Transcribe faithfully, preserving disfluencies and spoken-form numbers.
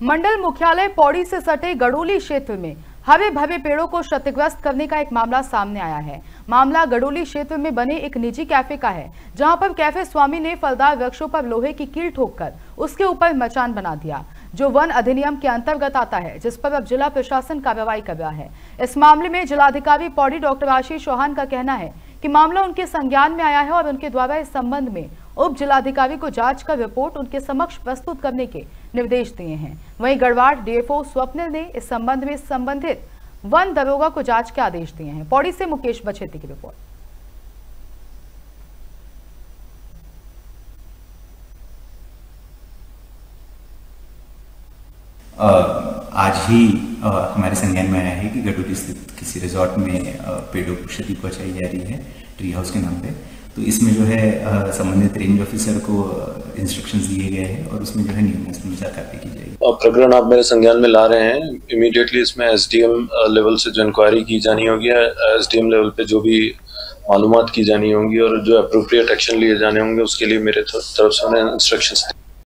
मंडल मुख्यालय पौड़ी से सटे गड़ोली क्षेत्र में हरे भरे पेड़ों को क्षतिग्रस्त करने का एक मामला सामने आया है। मामला गड़ोली क्षेत्र में बने एक निजी कैफे का है, जहां पर कैफे स्वामी ने फलदार वृक्षों पर लोहे की कील ठोककर उसके ऊपर मचान बना दिया, जो वन अधिनियम के अंतर्गत आता है, जिस पर अब जिला प्रशासन कार्रवाई कर रहा है। इस मामले में जिलाधिकारी पौड़ी डॉक्टर आशीष चौहान का कहना है कि मामला उनके संज्ञान में आया है और उनके द्वारा इस संबंध में उप जिलाधिकारी को जांच कर रिपोर्ट उनके समक्ष प्रस्तुत करने के निर्देश दिए हैं। वहीं गढ़वाड़ डीएफओ स्वप्निल ने इस संबंध में संबंधित वन दरोगा को जांच के आदेश दिए हैं। पौड़ी से मुकेश बछेती की रिपोर्ट। आज ही आ, हमारे संज्ञान में आया है कि गडोली स्थित किसी रिजॉर्ट में आ, पेड़ों को क्षति पहुंचाई जा रही है ट्री हाउस के नाम पे। तो इसमें जो है संबंधित रेंज ऑफिसर को इंस्ट्रक्शंस दिए गए हैं और उसमें जो है नियमानुसार कार्रवाई की जाएगी। प्रकरण आप मेरे संज्ञान में ला रहे हैं, इमीडिएटली इसमें एसडीएम लेवल से जो इंक्वायरी की जानी होगी, एसडीएम लेवल पे जो भी मालूमात की जानी होंगी और जो अप्रोप्रिएट एक्शन लिए जाने होंगे उसके लिए मेरे तरफ से उन्हें इंस्ट्रक्शंस